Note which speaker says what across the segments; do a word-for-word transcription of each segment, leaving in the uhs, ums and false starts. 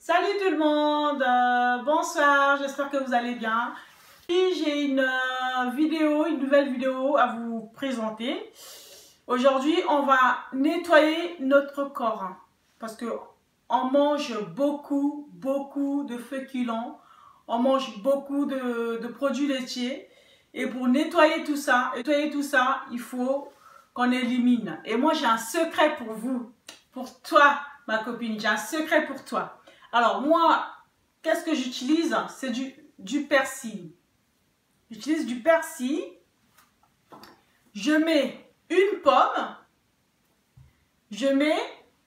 Speaker 1: Salut tout le monde, euh, bonsoir, j'espère que vous allez bien. J'ai une euh, vidéo, une nouvelle vidéo à vous présenter. Aujourd'hui, on va nettoyer notre corps parce que on mange beaucoup, beaucoup de féculents, on mange beaucoup de, de produits laitiers et pour nettoyer tout ça, nettoyer tout ça, il faut qu'on élimine. Et moi, j'ai un secret pour vous, pour toi, ma copine, j'ai un secret pour toi. Alors moi, qu'est-ce que j'utilise? C'est du, du persil. J'utilise du persil. Je mets une pomme. Je mets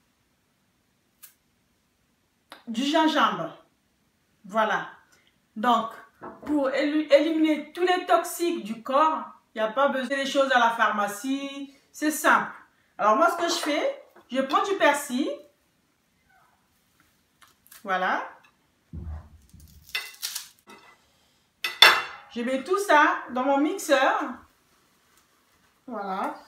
Speaker 1: du gingembre. Voilà. Donc, pour éliminer tous les toxiques du corps, il n'y a pas besoin des choses à la pharmacie. C'est simple. Alors moi, ce que je fais, je prends du persil. Voilà. Je mets tout ça dans mon mixeur. Voilà.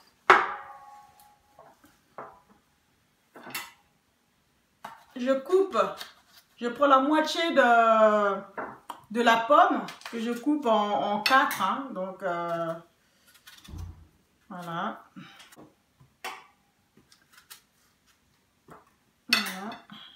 Speaker 1: Je coupe. Je prends la moitié de, de la pomme que je coupe en, en quatre. Hein, donc, euh, voilà. Voilà.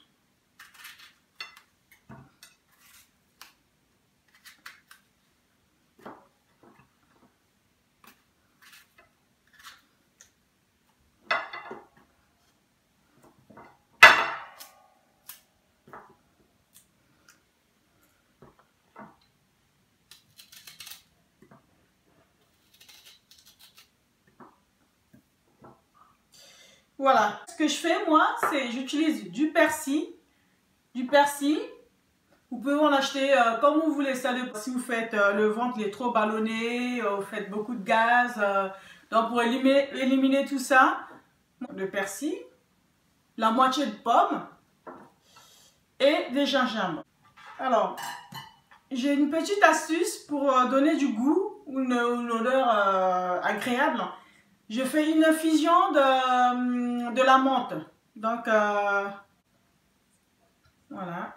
Speaker 1: Voilà, ce que je fais moi, c'est j'utilise du persil, du persil. Vous pouvez en acheter euh, comme vous voulez ça. Si vous faites euh, le ventre il est trop ballonné, euh, vous faites beaucoup de gaz, euh, donc pour éliminer, éliminer tout ça, le persil, la moitié de pomme et des gingembre. Alors, j'ai une petite astuce pour euh, donner du goût, une, une odeur euh, agréable. Je fais une infusion de, de la menthe. Donc, euh, voilà.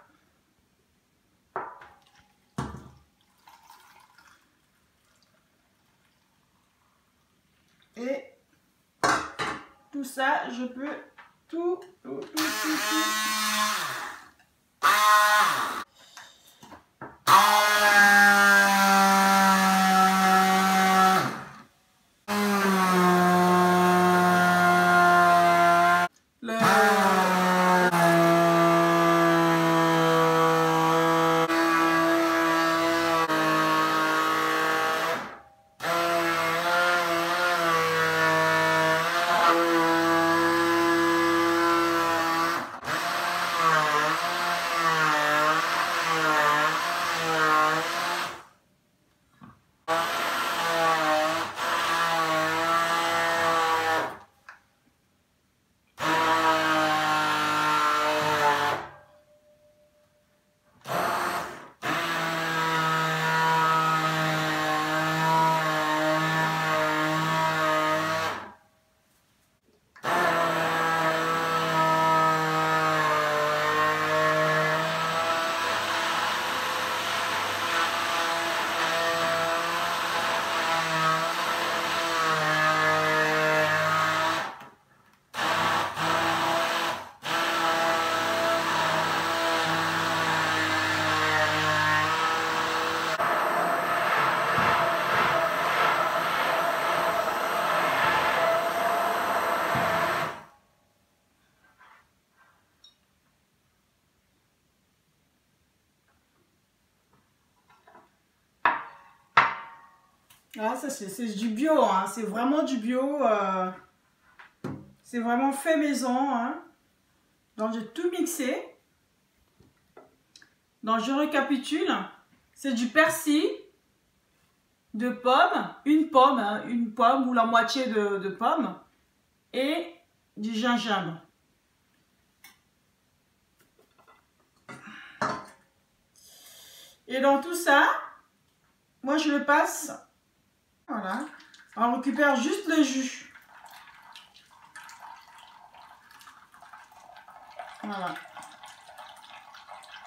Speaker 1: Et tout ça, je peux tout, tout, tout, tout, tout. Ah, ça c'est du bio, hein. C'est vraiment du bio. Euh, c'est vraiment fait maison. Hein. Donc j'ai tout mixé. Donc je récapitule. C'est du persil, de pomme, une pomme, hein, une pomme ou la moitié de, de pomme et du gingembre. Et dans tout ça, moi je le passe. Voilà. On récupère juste le jus. Voilà.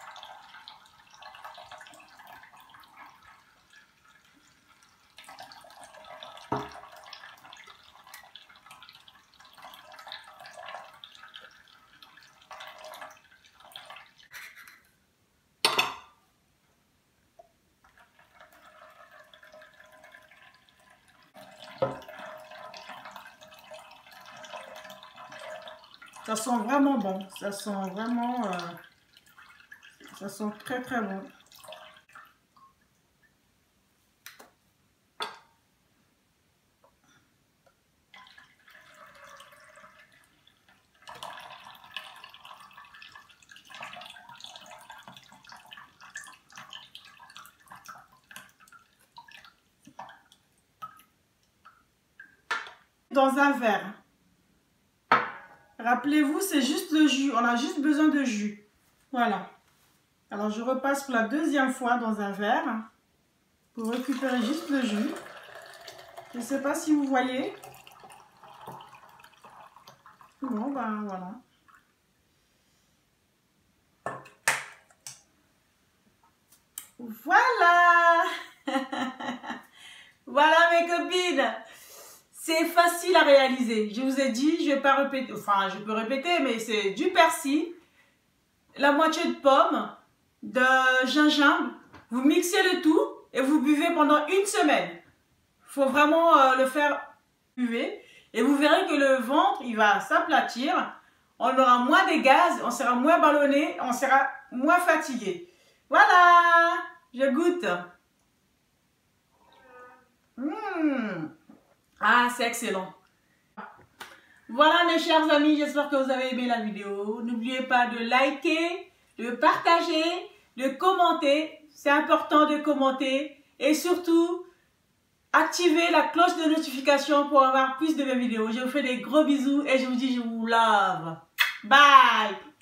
Speaker 1: Ça sent vraiment bon. Ça sent vraiment... Euh, ça sent très très bon. Dans un verre. Rappelez-vous, c'est juste le jus. On a juste besoin de jus. Voilà. Alors, je repasse pour la deuxième fois dans un verre pour récupérer juste le jus. Je ne sais pas si vous voyez. Bon, ben voilà. Voilà. Voilà mes copines. C'est facile à réaliser. Je vous ai dit, je ne vais pas répéter. Enfin, je peux répéter, mais c'est du persil, la moitié de pomme, de gingembre. Vous mixez le tout et vous buvez pendant une semaine. Il faut vraiment euh, le faire buver. Et vous verrez que le ventre, il va s'aplatir. On aura moins de gaz, on sera moins ballonné, on sera moins fatigué. Voilà, je goûte. Mmh. Ah, c'est excellent. Voilà mes chers amis, j'espère que vous avez aimé la vidéo. N'oubliez pas de liker, de partager, de commenter. C'est important de commenter. Et surtout, activez la cloche de notification pour avoir plus de mes vidéos. Je vous fais des gros bisous et je vous dis je vous love. Bye!